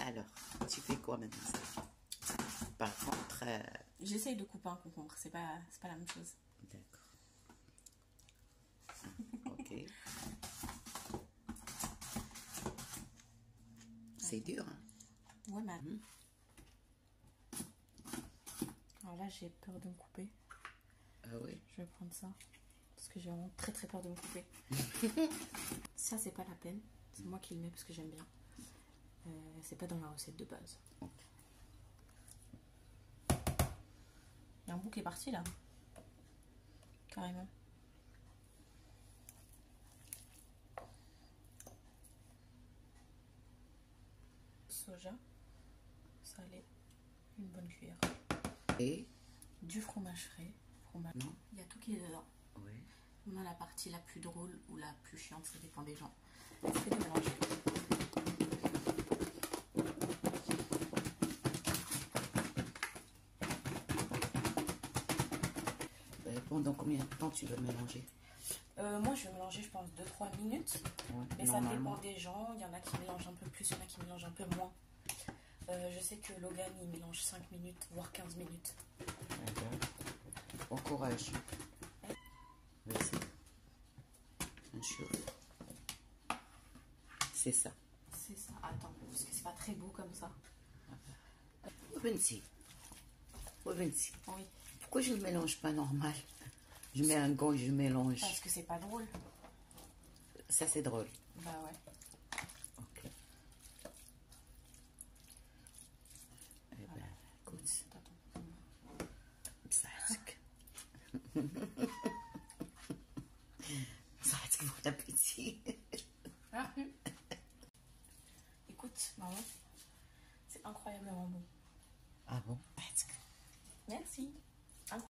Alors, tu fais quoi maintenant ça? Par contre... J'essaye de couper un concombre, c'est pas la même chose. D'accord. Ok. C'est dur, hein? Ouais, mais... Alors là, j'ai peur de me couper. Ah oui? Je vais prendre ça. Parce que j'ai vraiment très très peur de me couper. Ça, c'est pas la peine. C'est moi qui le mets parce que j'aime bien. C'est pas dans la recette de base. Il y a un bout qui est parti là. Carrément. Soja, salé, une bonne cuillère. Et du fromage frais. Fromage. Non. Il y a tout qui est dedans. oui. On a la partie la plus drôle ou la plus chiante, ça dépend des gens. C'est de mélanger. Pendant combien de temps tu veux mélanger? Moi, je vais mélanger, je pense, 2-3 minutes. Ouais, mais ça dépend des gens. Il y en a qui mélangent un peu plus, il y en a qui mélangent un peu moins. Je sais que Logan, il mélange 5 minutes, voire 15 minutes. Bon courage. Vas-y. Un chaud. C'est ça. C'est ça. Attends, parce que c'est pas très beau comme ça. Vinci. Vinci. Oui. Pourquoi je ne mélange pas normal? Je mets un gant et je mélange. Parce que c'est pas drôle. Ça, c'est drôle. Bah ouais. Ok. Eh ben, écoute. Sac. Ça bon appétit. Écoute, maman, c'est incroyablement bon. Ah bon? Merci.